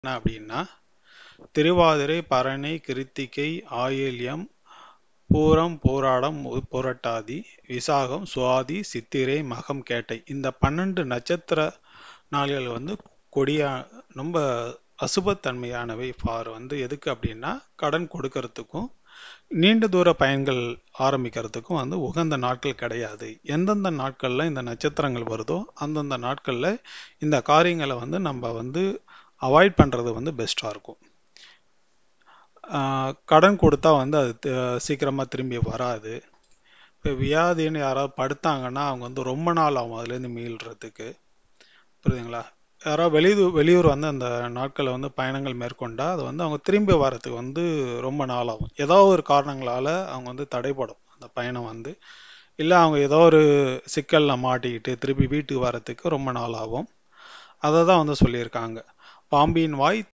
என்ன அப்படின்னா திருவாதிரை, பரணி, கிருத்திகை, ஆயில்யம், பூரம், பூராடம், புரட்டாதி, விசாகம், சுவாதி, சித்திரை, மகம், கேட்டை இந்த 12 நட்சத்திர நாள்கள் கொடியா ரொம்ப அசுபத்தன்மையானவை. ஃபார் எதுக்கு அப்படின்னா கடன் கொடுக்கறதுக்கும் நீண்ட தூர பயன்கள் ஆரம்பிக்கிறதுக்கும் உகந்த நாட்கள் கிடையாது. எந்தெந்த நாட்கள்ல இந்த நட்சத்திரங்கள் வருதோ அந்தந்த நாட்கள்ல இந்த காரியங்களை நம்ம அவாய்ட் பண்றது பெஸ்டா இருக்கும். கடன் கொடுத்தா அது சீக்கிரமா திரும்பி வராது. இப்போ வியாதின்னு யாராவது படுத்தாங்கன்னா அவங்க ரொம்ப நாள் ஆகும் அதுலேருந்து மீள்றதுக்கு. புரியுதுங்களா? யாராவது வெளியூர் அந்த நாட்களில் பயணங்கள் மேற்கொண்டா அது அவங்க திரும்பி வர்றதுக்கு ரொம்ப நாள் ஆகும். ஏதோ ஒரு காரணங்களால அவங்க தடைப்படும் அந்த பயணம் இல்லை அவங்க ஏதோ ஒரு சிக்கலில் மாட்டிக்கிட்டு திருப்பி வீட்டுக்கு வர்றதுக்கு ரொம்ப நாள் ஆகும். அதை தான் சொல்லியிருக்காங்க. பாம்பின் வாய்